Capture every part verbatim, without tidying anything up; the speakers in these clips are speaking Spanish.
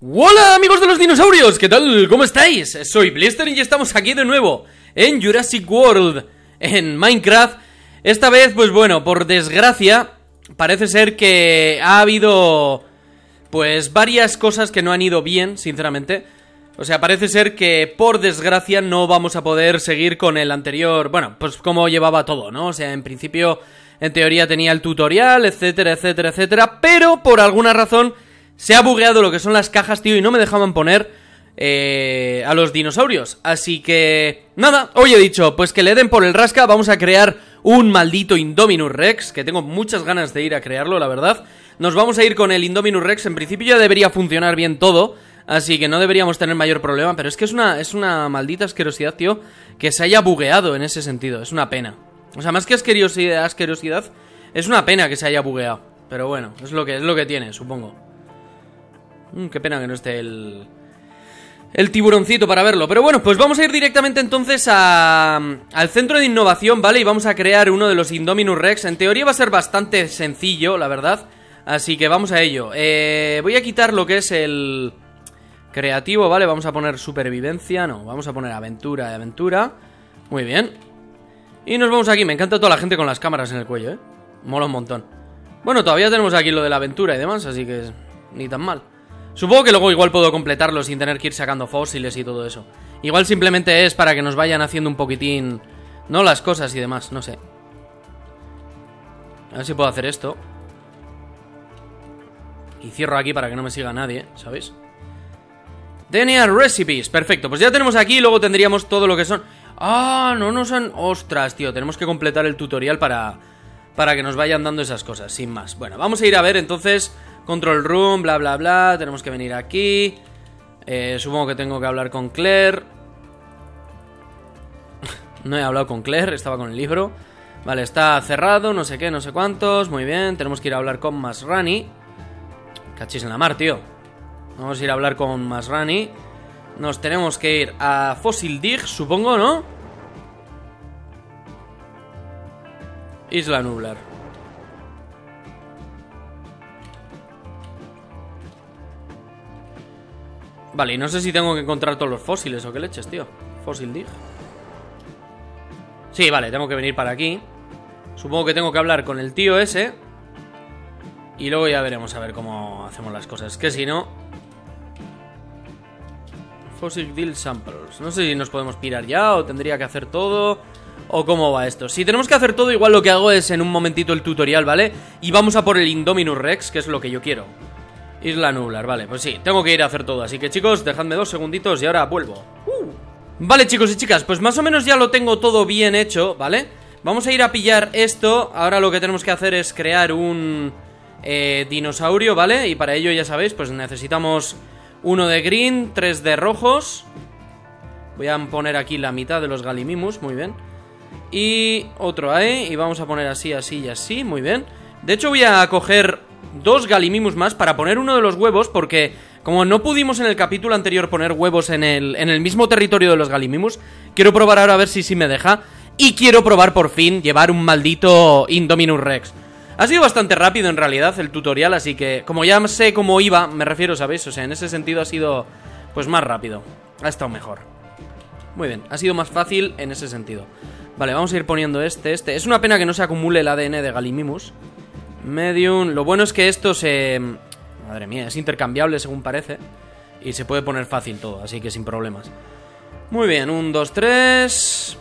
Hola amigos de los dinosaurios, ¿qué tal? ¿Cómo estáis? Soy Blister y estamos aquí de nuevo en Jurassic World, en Minecraft. Esta vez, pues bueno, por desgracia, parece ser que ha habido pues varias cosas que no han ido bien, sinceramente. O sea, parece ser que por desgracia no vamos a poder seguir con el anterior, bueno, pues como llevaba todo, ¿no? O sea, en principio, en teoría tenía el tutorial, etcétera, etcétera, etcétera, pero por alguna razón se ha bugueado lo que son las cajas, tío, y no me dejaban poner eh, a los dinosaurios. Así que, nada, hoy he dicho, pues que le den por el rasca. Vamos a crear un maldito Indominus Rex, que tengo muchas ganas de ir a crearlo, la verdad. Nos vamos a ir con el Indominus Rex. En principio ya debería funcionar bien todo, así que no deberíamos tener mayor problema. Pero es que es una, es una maldita asquerosidad, tío, que se haya bugueado en ese sentido. Es una pena. O sea, más que asquerosidad, asquerosidad es una pena que se haya bugueado. Pero bueno, es lo que, es lo que tiene, supongo. Mm, qué pena que no esté el... el tiburoncito para verlo. Pero bueno, pues vamos a ir directamente entonces a... al centro de innovación, ¿vale? Y vamos a crear uno de los Indominus Rex. En teoría va a ser bastante sencillo, la verdad. Así que vamos a ello. eh, Voy a quitar lo que es el... creativo, ¿vale? Vamos a poner supervivencia. No, vamos a poner aventura y aventura. Muy bien. Y nos vamos aquí. Me encanta toda la gente con las cámaras en el cuello, ¿eh? Mola un montón. Bueno, todavía tenemos aquí lo de la aventura y demás, así que ni tan mal. Supongo que luego igual puedo completarlo sin tener que ir sacando fósiles y todo eso. Igual simplemente es para que nos vayan haciendo un poquitín, ¿no? Las cosas y demás, no sé. A ver si puedo hacer esto. Y cierro aquí para que no me siga nadie, ¿sabéis? D N A Recipes, perfecto. Pues ya tenemos aquí, luego tendríamos todo lo que son... Ah, no nos han... Ostras, tío, tenemos que completar el tutorial para... para que nos vayan dando esas cosas, sin más. Bueno, vamos a ir a ver entonces... Control room, bla bla bla. Tenemos que venir aquí. eh, Supongo que tengo que hablar con Claire. No he hablado con Claire, estaba con el libro. Vale, está cerrado, no sé qué, no sé cuántos. Muy bien, tenemos que ir a hablar con Masrani. Cachis en la mar, tío. Vamos a ir a hablar con Masrani. Nos tenemos que ir a Fossil Dig, supongo, ¿no? Isla Nublar. Vale, y no sé si tengo que encontrar todos los fósiles o qué leches, tío. Fossil Dig. Sí, vale, tengo que venir para aquí. Supongo que tengo que hablar con el tío ese. Y luego ya veremos a ver cómo hacemos las cosas. Que si no... Fossil Dig Samples. No sé si nos podemos pirar ya o tendría que hacer todo... o cómo va esto. Si tenemos que hacer todo, igual lo que hago es en un momentito el tutorial, ¿vale? Y vamos a por el Indominus Rex, que es lo que yo quiero. Isla Nublar, vale, pues sí, tengo que ir a hacer todo. Así que chicos, dejadme dos segunditos y ahora vuelvo. uh. Vale chicos y chicas, pues más o menos ya lo tengo todo bien hecho, ¿vale? Vamos a ir a pillar esto. Ahora lo que tenemos que hacer es crear un eh, dinosaurio, ¿vale? Y para ello ya sabéis, pues necesitamos uno de green, tres de rojos. Voy a poner aquí la mitad de los Gallimimus, muy bien. Y otro ahí, y vamos a poner así, así y así, muy bien. De hecho voy a coger dos Gallimimus más para poner uno de los huevos, porque como no pudimos en el capítulo anterior poner huevos en el, en el mismo territorio de los Gallimimus, quiero probar ahora a ver si sí me deja. Y quiero probar por fin llevar un maldito Indominus Rex. Ha sido bastante rápido en realidad el tutorial, así que como ya sé cómo iba, me refiero, ¿sabéis? O sea, en ese sentido ha sido pues más rápido. Ha estado mejor. Muy bien, ha sido más fácil en ese sentido. Vale, vamos a ir poniendo este, este. Es una pena que no se acumule el A D N de Gallimimus. Medium, lo bueno es que esto se... Madre mía, es intercambiable según parece. Y se puede poner fácil todo, así que sin problemas. Muy bien, un, dos, tres.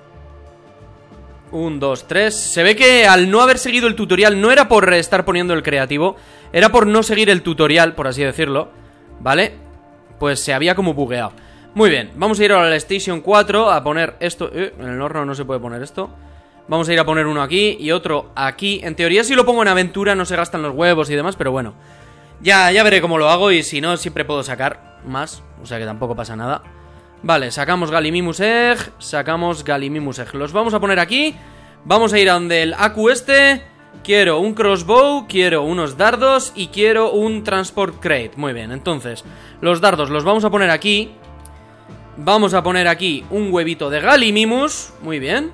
Un, dos, tres. Se ve que al no haber seguido el tutorial, no era por estar poniendo el creativo, era por no seguir el tutorial, por así decirlo, ¿vale? Pues se había como bugueado. Muy bien, vamos a ir ahora a la Station cuatro a poner esto. eh, En el horno no se puede poner esto. Vamos a ir a poner uno aquí y otro aquí. En teoría si lo pongo en aventura no se gastan los huevos y demás, pero bueno, Ya, ya veré cómo lo hago y si no siempre puedo sacar más, o sea que tampoco pasa nada. Vale, sacamos Gallimimus Egg, sacamos Gallimimus Egg. Los vamos a poner aquí. Vamos a ir a donde el Aku este. Quiero un crossbow, quiero unos dardos y quiero un transport crate. Muy bien, entonces los dardos los vamos a poner aquí. Vamos a poner aquí un huevito de Gallimimus. Muy bien.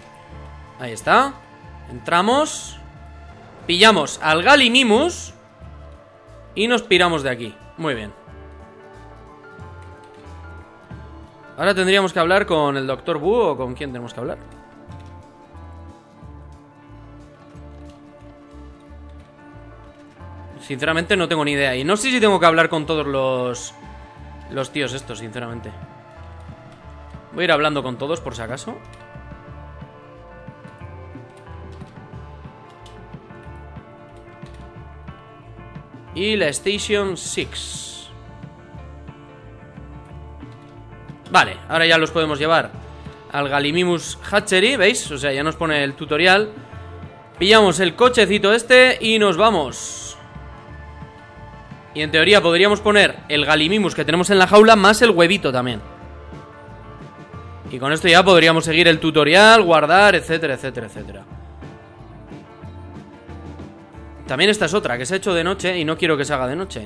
Ahí está. Entramos. Pillamos al Gallimimus. Y nos piramos de aquí. Muy bien. Ahora tendríamos que hablar con el doctor Wu. ¿O con quién tenemos que hablar? Sinceramente no tengo ni idea. Y no sé si tengo que hablar con todos los... Los tíos estos, sinceramente. Voy a ir hablando con todos por si acaso. Y la Station seis. Vale, ahora ya los podemos llevar al Gallimimus Hatchery, ¿veis? O sea, ya nos pone el tutorial. Pillamos el cochecito este y nos vamos. Y en teoría podríamos poner el Gallimimus que tenemos en la jaula más el huevito también. Y con esto ya podríamos seguir el tutorial, guardar, etcétera, etcétera, etcétera. También esta es otra, que se ha hecho de noche y no quiero que se haga de noche.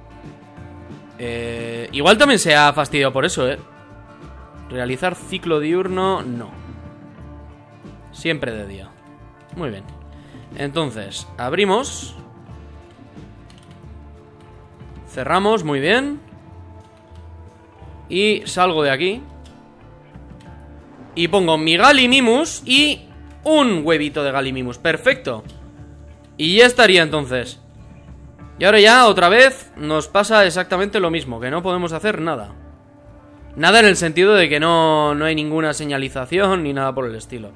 eh, Igual también se ha fastidiado por eso, eh Realizar ciclo diurno, no. Siempre de día. Muy bien. Entonces, abrimos. Cerramos, muy bien. Y salgo de aquí. Y pongo mi Gallimimus y un huevito de Gallimimus. Perfecto. Y ya estaría entonces. Y ahora ya, otra vez, nos pasa exactamente lo mismo. Que no podemos hacer nada. Nada en el sentido de que no, no hay ninguna señalización ni nada por el estilo.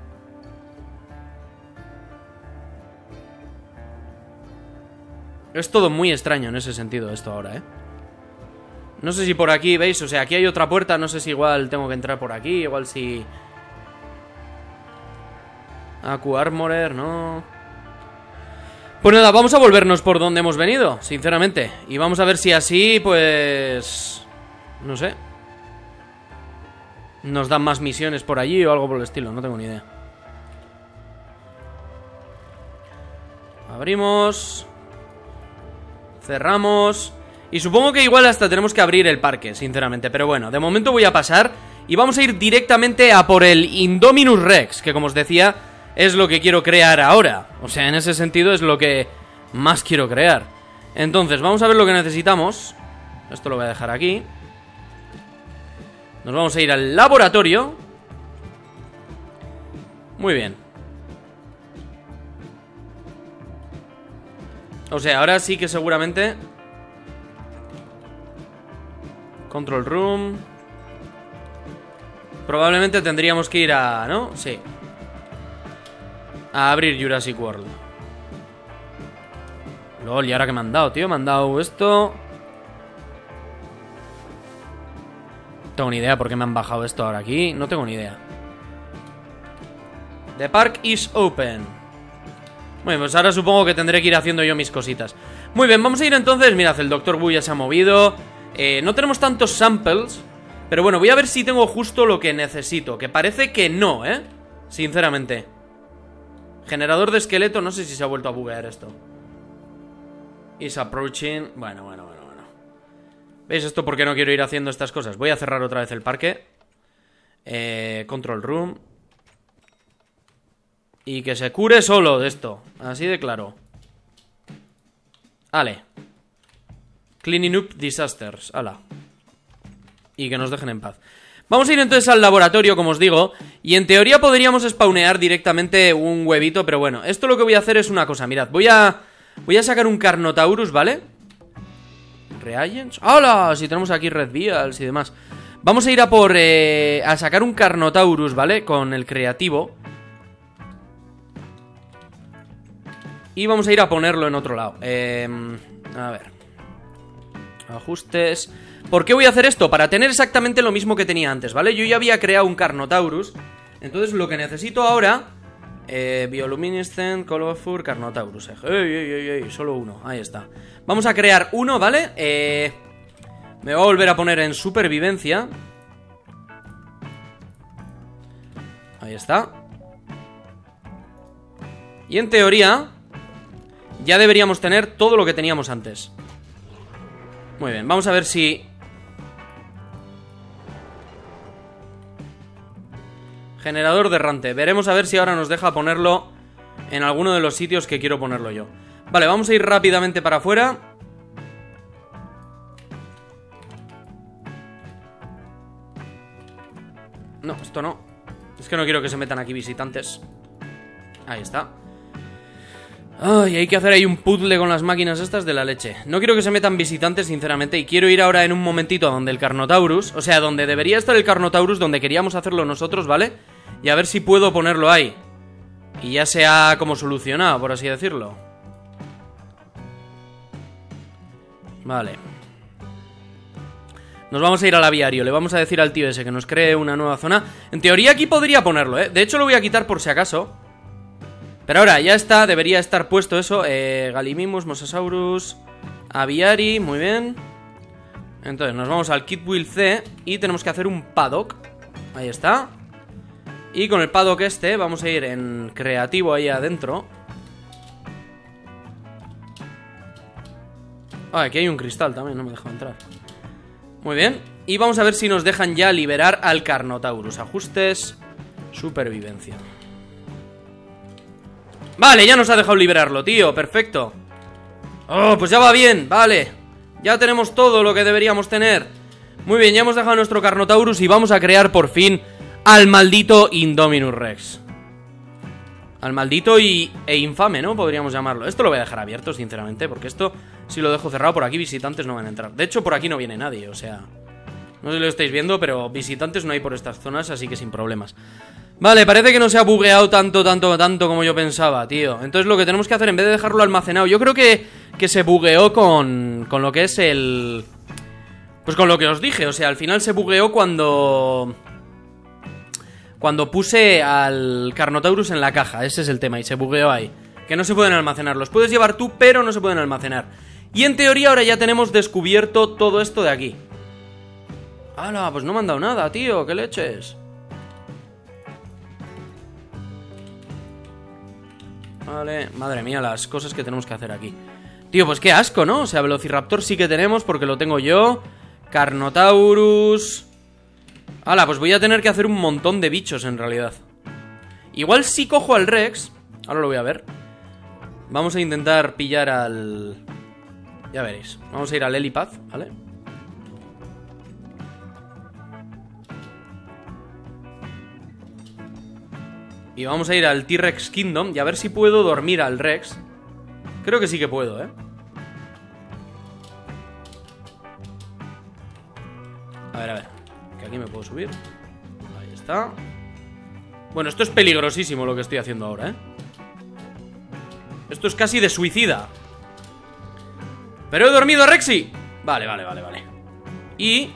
Es todo muy extraño en ese sentido esto ahora, ¿eh? No sé si por aquí, ¿veis? O sea, aquí hay otra puerta. No sé si igual tengo que entrar por aquí. Igual si... Acu Armorer, no... Pues nada, vamos a volvernos por donde hemos venido, sinceramente. Y vamos a ver si así, pues... No sé. Nos dan más misiones por allí o algo por el estilo, no tengo ni idea. Abrimos. Cerramos. Y supongo que igual hasta tenemos que abrir el parque, sinceramente. Pero bueno, de momento voy a pasar y vamos a ir directamente a por el Indominus Rex, que como os decía, es lo que quiero crear ahora. O sea, en ese sentido es lo que más quiero crear. Entonces, vamos a ver lo que necesitamos. Esto lo voy a dejar aquí. Nos vamos a ir al laboratorio. Muy bien. O sea, ahora sí que seguramente... Control Room. Probablemente tendríamos que ir a... ¿no? Sí. A abrir Jurassic World. Lol, ¿y ahora qué me han dado, tío? Me han dado esto... No tengo ni idea por qué me han bajado esto ahora aquí. No tengo ni idea. The park is open. Bueno, pues ahora supongo que tendré que ir haciendo yo mis cositas. Muy bien, vamos a ir entonces. Mirad, el doctor Wu ya se ha movido. eh, No tenemos tantos samples, pero bueno, voy a ver si tengo justo lo que necesito. Que parece que no, ¿eh? Sinceramente. Generador de esqueleto, no sé si se ha vuelto a buguear esto. Is approaching. Bueno, bueno, bueno, bueno. ¿Veis esto por qué no quiero ir haciendo estas cosas? Voy a cerrar otra vez el parque. eh, Control Room. Y que se cure solo de esto. Así de claro. Vale. Cleaning up disasters. Hala. Y que nos dejen en paz. Vamos a ir entonces al laboratorio, como os digo. Y en teoría podríamos spawnear directamente un huevito. Pero bueno, esto lo que voy a hacer es una cosa. Mirad, voy a... Voy a sacar un Carnotaurus, ¿vale? Reagents. ¡Hala! Si tenemos aquí Red Vials y demás. Vamos a ir a por... Eh, a sacar un Carnotaurus, ¿vale? Con el creativo. Y vamos a ir a ponerlo en otro lado. eh, A ver. Ajustes. ¿Por qué voy a hacer esto? Para tener exactamente lo mismo que tenía antes, ¿vale? Yo ya había creado un Carnotaurus. Entonces lo que necesito ahora... Eh, Bioluminescent, Colorful, Carnotaurus. ¡Ey, ey, ey, ey! Solo uno, ahí está. Vamos a crear uno, ¿vale? Eh, me voy a volver a poner en supervivencia. Ahí está. Y en teoría ya deberíamos tener todo lo que teníamos antes. Muy bien, vamos a ver si... Generador de errante. Veremos a ver si ahora nos deja ponerlo en alguno de los sitios que quiero ponerlo yo. Vale, vamos a ir rápidamente para afuera. No, esto no. Es que no quiero que se metan aquí visitantes. Ahí está. Ay, hay que hacer ahí un puzzle con las máquinas estas de la leche. No quiero que se metan visitantes, sinceramente. Y quiero ir ahora en un momentito a donde el Carnotaurus. O sea, donde debería estar el Carnotaurus, donde queríamos hacerlo nosotros, ¿vale? Y a ver si puedo ponerlo ahí. Y ya se ha como solucionado, por así decirlo. Vale. Nos vamos a ir al aviario. Le vamos a decir al tío ese que nos cree una nueva zona. En teoría aquí podría ponerlo, ¿eh? De hecho lo voy a quitar por si acaso. Pero ahora ya está, debería estar puesto eso. eh, Gallimimus, Mosasaurus, Aviari, muy bien. Entonces nos vamos al Kitwheel C y tenemos que hacer un paddock. Ahí está. Y con el paddock este vamos a ir en creativo ahí adentro. Ah, aquí hay un cristal también, no me deja entrar. Muy bien. Y vamos a ver si nos dejan ya liberar al Carnotaurus. Ajustes, supervivencia. Vale, ya nos ha dejado liberarlo, tío, perfecto. Oh, pues ya va bien, vale. Ya tenemos todo lo que deberíamos tener. Muy bien, ya hemos dejado nuestro Carnotaurus y vamos a crear por fin al maldito Indominus Rex. Al maldito y, e infame, ¿no? Podríamos llamarlo. Esto lo voy a dejar abierto, sinceramente, porque esto, si lo dejo cerrado, por aquí visitantes no van a entrar. De hecho, por aquí no viene nadie, o sea... No sé si lo estáis viendo, pero visitantes no hay por estas zonas, así que sin problemas. Vale, parece que no se ha bugueado tanto, tanto, tanto como yo pensaba, tío. Entonces lo que tenemos que hacer, en vez de dejarlo almacenado, yo creo que, que se bugueó con, con lo que es el... Pues con lo que os dije, o sea, al final se bugueó cuando... Cuando puse al Carnotaurus en la caja, ese es el tema, y se bugueó ahí. Que no se pueden almacenar, los puedes llevar tú, pero no se pueden almacenar. Y en teoría ahora ya tenemos descubierto todo esto de aquí. ¡Hala! Pues no me han dado nada, tío, ¿qué leches? Vale, madre mía, las cosas que tenemos que hacer aquí. Tío, pues qué asco, ¿no? O sea, Velociraptor sí que tenemos porque lo tengo yo. Carnotaurus... Hala, pues voy a tener que hacer un montón de bichos en realidad. Igual si cojo al Rex. Ahora lo voy a ver. Vamos a intentar pillar al... Ya veréis. Vamos a ir al Helipad, ¿vale? Y vamos a ir al T-Rex Kingdom y a ver si puedo dormir al Rex. Creo que sí que puedo, ¿eh? A ver, a ver. Que aquí me puedo subir. Ahí está. Bueno, esto es peligrosísimo lo que estoy haciendo ahora, ¿eh? Esto es casi de suicida. Pero he dormido a Rexy. Vale, vale, vale, vale. Y...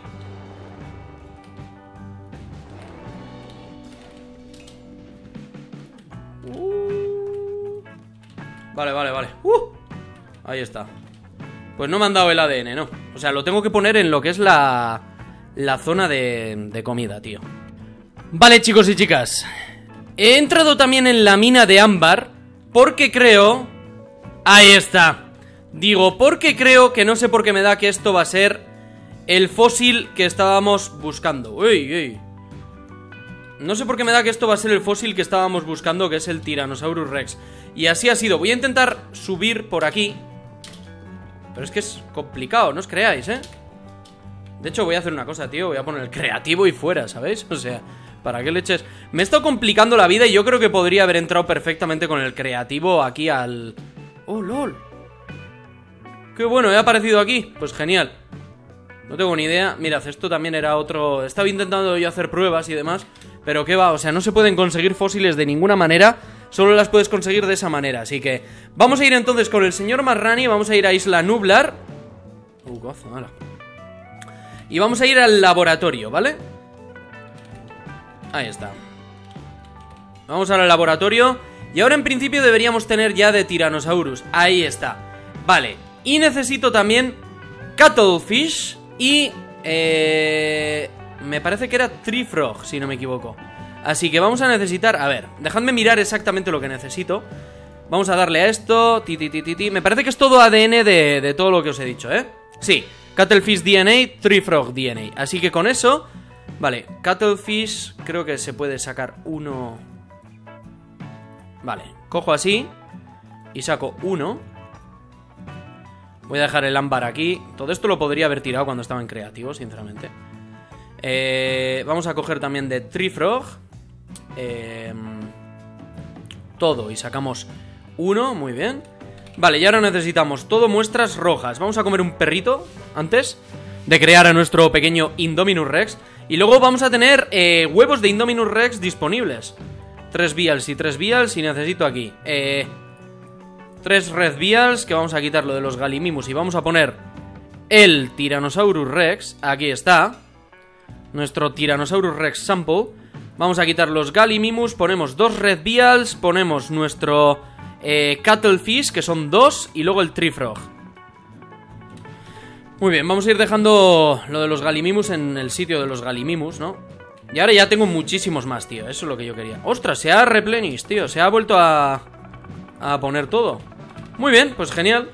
Uh... Vale, vale, vale. Uh... Ahí está. Pues no me han dado el A D N, ¿no? O sea, lo tengo que poner en lo que es la... La zona de, de comida, tío. Vale, chicos y chicas. He entrado también en la mina de ámbar porque creo... Ahí está. Digo, porque creo que no sé por qué me da que esto va a ser el fósil que estábamos buscando. Uy, uy. No sé por qué me da que esto va a ser el fósil que estábamos buscando, que es el Tyrannosaurus Rex. Y así ha sido. Voy a intentar subir por aquí. Pero es que es complicado, no os creáis, ¿eh? De hecho voy a hacer una cosa, tío. Voy a poner el creativo y fuera, ¿sabéis? O sea, ¿para qué leches? Me he estado complicando la vida y yo creo que podría haber entrado perfectamente con el creativo aquí al... ¡Oh, lol! ¡Qué bueno! ¿He aparecido aquí? Pues genial. No tengo ni idea. Mirad, esto también era otro... Estaba intentando yo hacer pruebas y demás, pero qué va, o sea, no se pueden conseguir fósiles de ninguna manera. Solo las puedes conseguir de esa manera. Así que vamos a ir entonces con el señor Marrani. Vamos a ir a Isla Nublar. Uh, gozo, mala. Y vamos a ir al laboratorio, ¿vale? Ahí está. Vamos al laboratorio. Y ahora en principio deberíamos tener ya de Tyrannosaurus. Ahí está. Vale. Y necesito también Cuttlefish y... Eh, me parece que era Tree Frog, si no me equivoco. Así que vamos a necesitar... A ver, dejadme mirar exactamente lo que necesito. Vamos a darle a esto. Ti, ti, ti, ti, ti. Me parece que es todo A D N de, de todo lo que os he dicho, ¿eh? Sí. Cuttlefish D N A, Tree Frog D N A. Así que con eso... Vale, Cuttlefish creo que se puede sacar uno... Vale, cojo así y saco uno. Voy a dejar el ámbar aquí. Todo esto lo podría haber tirado cuando estaba en creativo, sinceramente. eh, Vamos a coger también de Tree Frog eh, todo y sacamos uno, muy bien. Vale, y ahora necesitamos todo muestras rojas. Vamos a comer un perrito antes de crear a nuestro pequeño Indominus Rex. Y luego vamos a tener eh, huevos de Indominus Rex disponibles. Tres vials y tres vials. Y necesito aquí eh, tres red vials, que vamos a quitar lo de los Gallimimus. Y vamos a poner el Tyrannosaurus Rex. Aquí está nuestro Tyrannosaurus Rex sample. Vamos a quitar los Gallimimus. Ponemos dos red vials. Ponemos nuestro eh, Cuttlefish, que son dos. Y luego el Tree Frog. Muy bien, vamos a ir dejando lo de los Gallimimus en el sitio de los Gallimimus, ¿no? Y ahora ya tengo muchísimos más, tío. Eso es lo que yo quería. ¡Ostras! Se ha replenished, tío. Se ha vuelto a... a poner todo. Muy bien, pues genial.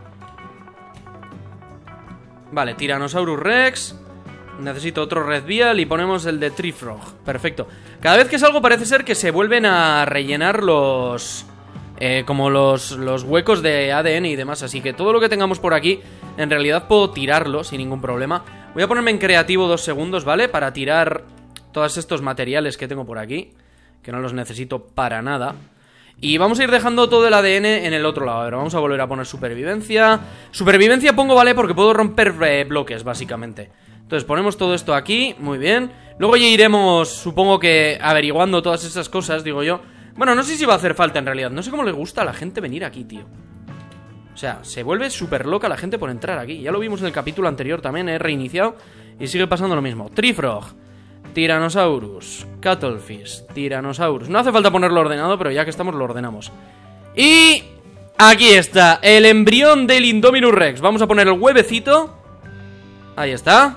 Vale, Tyrannosaurus Rex. Necesito otro Red Vial y ponemos el de Tree Frog. Perfecto. Cada vez que salgo parece ser que se vuelven a rellenar los... Eh, como los, los huecos de A D N y demás. Así que todo lo que tengamos por aquí, en realidad puedo tirarlo sin ningún problema. Voy a ponerme en creativo dos segundos, ¿vale? Para tirar todos estos materiales que tengo por aquí, que no los necesito para nada. Y vamos a ir dejando todo el A D N en el otro lado. A ver, vamos a volver a poner supervivencia. Supervivencia pongo, ¿vale? Porque puedo romper eh, bloques, básicamente. Entonces ponemos todo esto aquí, muy bien. Luego ya iremos, supongo que averiguando todas esas cosas, digo yo. Bueno, no sé si va a hacer falta en realidad. No sé cómo le gusta a la gente venir aquí, tío. O sea, se vuelve súper loca la gente por entrar aquí. Ya lo vimos en el capítulo anterior también, he reiniciado y sigue pasando lo mismo. Tree Frog, Tyrannosaurus, Cuttlefish, Tyrannosaurus. No hace falta ponerlo ordenado, pero ya que estamos lo ordenamos. Y aquí está, el embrión del Indominus Rex. Vamos a poner el huevecito. Ahí está.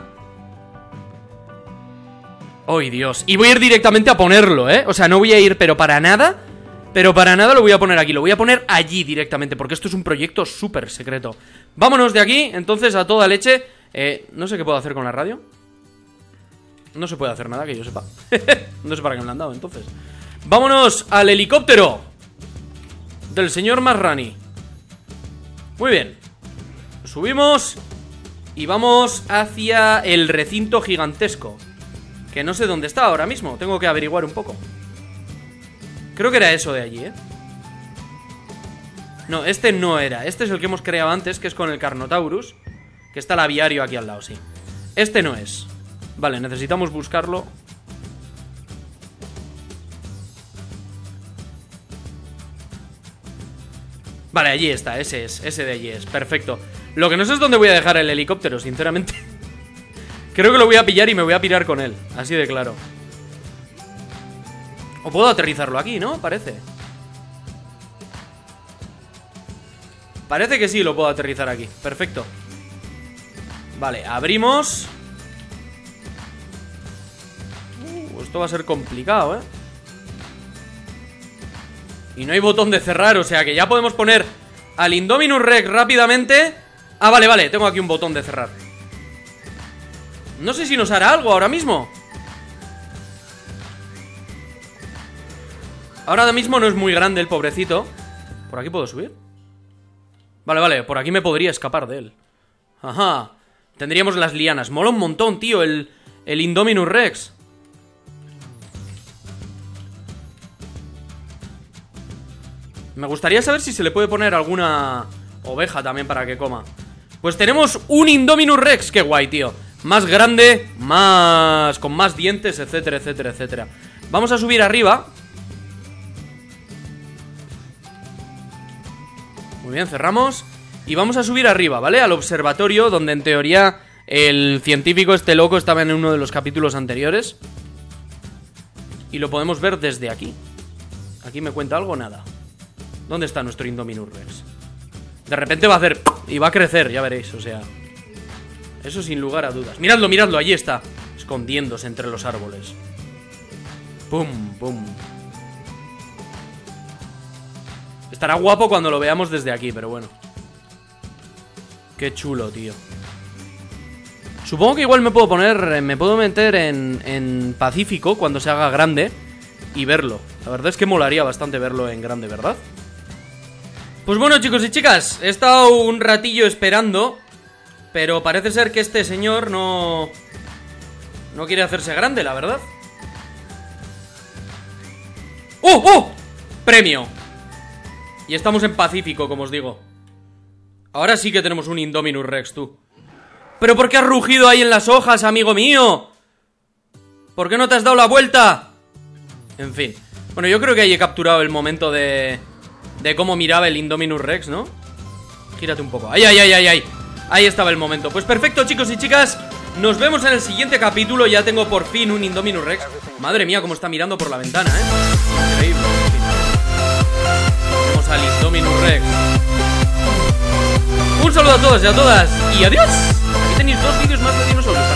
¡Ay, Dios! Y voy a ir directamente a ponerlo, ¿eh? O sea, no voy a ir, pero para nada. Pero para nada lo voy a poner aquí. Lo voy a poner allí directamente, porque esto es un proyecto súper secreto. Vámonos de aquí, entonces, a toda leche. eh, No sé qué puedo hacer con la radio. No se puede hacer nada, que yo sepa. No sé para qué me lo han dado, entonces. Vámonos al helicóptero del señor Masrani. Muy bien. Subimos y vamos hacia el recinto gigantesco, que no sé dónde está ahora mismo. Tengo que averiguar un poco. Creo que era eso de allí, ¿eh? No, este no era. Este es el que hemos creado antes, que es con el Carnotaurus, que está el aviario aquí al lado, sí. Este no es. Vale, necesitamos buscarlo. Vale, allí está, ese es, ese de allí es, perfecto. Lo que no sé es dónde voy a dejar el helicóptero, sinceramente. Creo que lo voy a pillar y me voy a pirar con él, así de claro. O puedo aterrizarlo aquí, ¿no? Parece. Parece que sí lo puedo aterrizar aquí, perfecto. Vale, abrimos. uh, Esto va a ser complicado, ¿eh? Y no hay botón de cerrar, o sea que ya podemos poner al Indominus Rex rápidamente. Ah, vale, vale, tengo aquí un botón de cerrar. No sé si nos hará algo ahora mismo. Ahora mismo no es muy grande el pobrecito. ¿Por aquí puedo subir? Vale, vale, por aquí me podría escapar de él. Ajá. Tendríamos las lianas. Mola un montón, tío, el, el Indominus Rex. Me gustaría saber si se le puede poner alguna oveja también para que coma. Pues tenemos un Indominus Rex. Qué guay, tío. Más grande, más... con más dientes, etcétera, etcétera, etcétera. Vamos a subir arriba. Muy bien, cerramos. Y vamos a subir arriba, ¿vale? Al observatorio, donde en teoría el científico este loco estaba en uno de los capítulos anteriores. Y lo podemos ver desde aquí. ¿Aquí me cuenta algo? Nada. ¿Dónde está nuestro Indominus Rex? De repente va a hacer... y va a crecer, ya veréis, o sea... eso sin lugar a dudas. Miradlo, miradlo, allí está, escondiéndose entre los árboles. Pum, pum. Estará guapo cuando lo veamos desde aquí, pero bueno. Qué chulo, tío. Supongo que igual me puedo poner... me puedo meter en, en Pacífico cuando se haga grande y verlo. La verdad es que molaría bastante verlo en grande, ¿verdad? Pues bueno, chicos y chicas, he estado un ratillo esperando, pero parece ser que este señor no... No quiere hacerse grande, la verdad. ¡Oh, oh! Premio. Y estamos en Pacífico, como os digo. Ahora sí que tenemos un Indominus Rex, tú. ¿Pero por qué has rugido ahí en las hojas, amigo mío? ¿Por qué no te has dado la vuelta? En fin. Bueno, yo creo que ahí he capturado el momento de... de cómo miraba el Indominus Rex, ¿no? Gírate un poco. ¡Ay, ay, ay, ay, ay! Ahí estaba el momento. Pues perfecto, chicos y chicas. Nos vemos en el siguiente capítulo. Ya tengo por fin un Indominus Rex. Madre mía, cómo está mirando por la ventana, ¿eh? Increíble. Vamos al Indominus Rex. Un saludo a todos y a todas. Y adiós. Aquí tenéis dos vídeos más de dinosaurios.